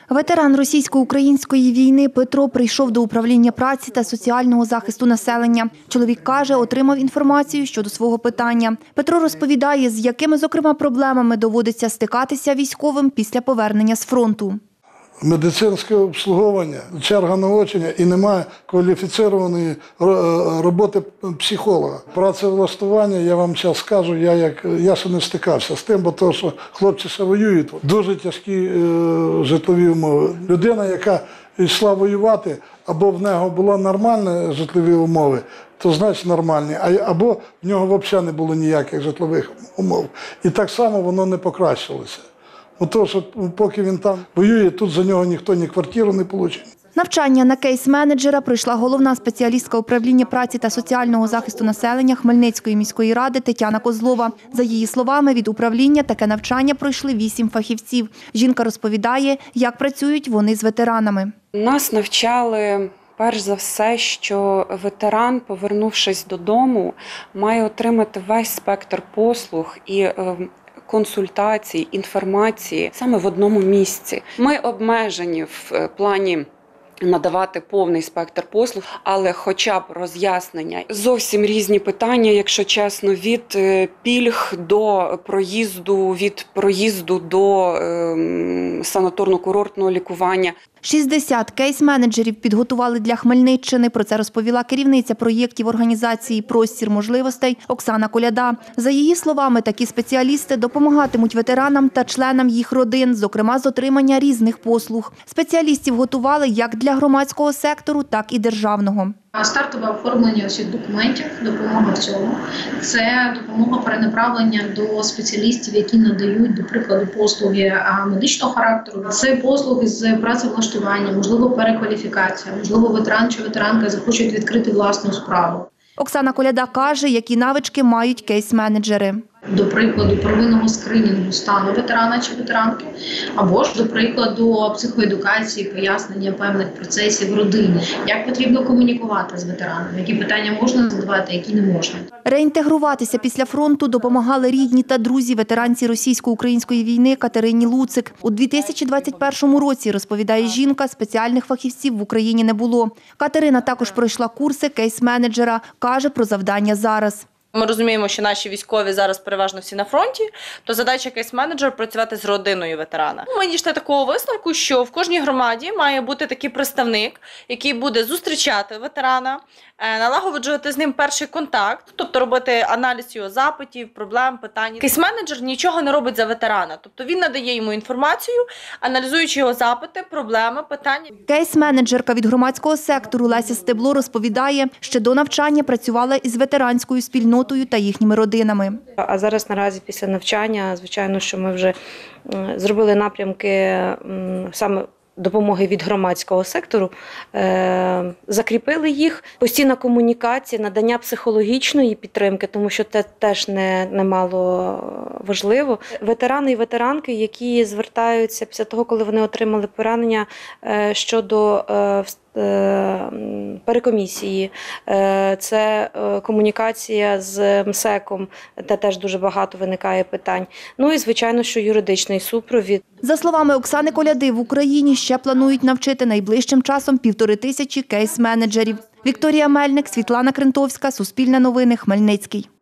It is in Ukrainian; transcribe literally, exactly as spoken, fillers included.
Ветеран російсько-української війни Петро прийшов до управління праці та соціального захисту населення. Чоловік каже, отримав інформацію щодо свого питання. Петро розповідає, з якими, зокрема, проблемами доводиться стикатися військовим після повернення з фронту. Медицинське обслуговування, черга на очення і немає кваліфіційної роботи психолога. Працевлаштування, я вам зараз скажу, я, як, я ще не стикався з тим, бо то, що хлопці ще воюють, дуже тяжкі е, житлові умови. Людина, яка йшла воювати, або в нього були нормальні житлові умови, то значить нормальні, або в нього взагалі не було ніяких житлових умов. І так само воно не покращилося. Тому що поки він там воює, тут за нього ніхто ні квартиру не отримає. Навчання на кейс-менеджера пройшла головна спеціалістка управління праці та соціального захисту населення Хмельницької міської ради Тетяна Козлова. За її словами, від управління таке навчання пройшли вісім фахівців. Жінка розповідає, як працюють вони з ветеранами. Нас навчали, перш за все, що ветеран, повернувшись додому, має отримати весь спектр послуг і консультацій, інформації саме в одному місці. Ми обмежені в плані надавати повний спектр послуг, але хоча б роз'яснення. Зовсім різні питання, якщо чесно, від пільг до проїзду, від проїзду до е, санаторно-курортного лікування. шістдесят кейс-менеджерів підготували для Хмельниччини. Про це розповіла керівниця проєктів організації «Простір можливостей» Оксана Коляда. За її словами, такі спеціалісти допомагатимуть ветеранам та членам їх родин, зокрема з отримання різних послуг. Спеціалістів готували як для громадського сектору, так і державного. Стартове оформлення усіх документів, допомога в цьому. Це допомога перенаправлення до спеціалістів, які надають, до прикладу, послуги медичного характеру. Це послуги з працевлаштування, можливо, перекваліфікація, можливо, ветеран чи ветеранка захочуть відкрити власну справу. Оксана Коляда каже, які навички мають кейс-менеджери. До прикладу, первинного скринінгу стану ветерана чи ветеранки, або ж, до прикладу, психоедукації, пояснення певних процесів в родині. Як потрібно комунікувати з ветераном, які питання можна задавати, які не можна. Реінтегруватися після фронту допомагали рідні та друзі ветеранці російсько-української війни Катерині Луцик. У дві тисячі двадцять першому році, розповідає жінка, спеціальних фахівців в Україні не було. Катерина також пройшла курси кейс-менеджера, каже про завдання зараз. Ми розуміємо, що наші військові зараз переважно всі на фронті, то задача кейс-менеджера – працювати з родиною ветерана. Ми дійшли такого висновку, що в кожній громаді має бути такий представник, який буде зустрічати ветерана, налагоджувати з ним перший контакт, тобто робити аналіз його запитів, проблем, питань. Кейс-менеджер нічого не робить за ветерана, тобто він надає йому інформацію, аналізуючи його запити, проблеми, питання. Кейс-менеджерка від громадського сектору Леся Стебло розповідає, що до навчання працювала із ветеранською спільнотою та їхніми родинами. А зараз наразі після навчання, звичайно, що ми вже зробили напрямки саме допомоги від громадського сектору, закріпили їх. Постійна комунікація, надання психологічної підтримки, тому що це теж не, немало важливо. Ветерани і ветеранки, які звертаються після того, коли вони отримали поранення щодо перекомісії, це комунікація з МСЕКом, де теж дуже багато виникає питань. Ну і, звичайно, що юридичний супровід. За словами Оксани Коляди, в Україні ще планують навчити найближчим часом півтори тисячі кейс-менеджерів. Вікторія Мельник, Світлана Крентовська, Суспільне новини, Хмельницький.